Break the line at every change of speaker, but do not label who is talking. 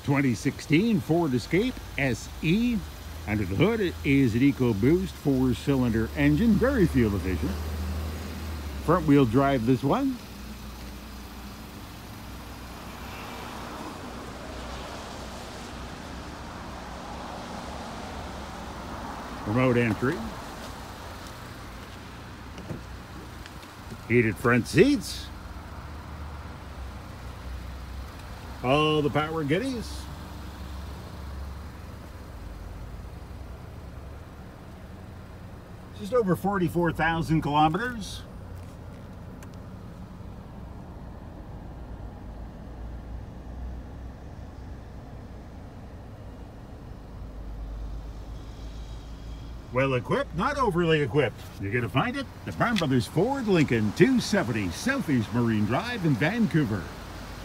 2016 Ford Escape SE. Under the hood it is an EcoBoost 4-cylinder engine, very fuel efficient. Front wheel drive this one. Remote entry. Heated front seats. All the power goodies. Just over 44,000 kilometers. Well equipped, not overly equipped. You're going to find it at Brown Brothers Ford, Lincoln 270 Southeast Marine Drive in Vancouver.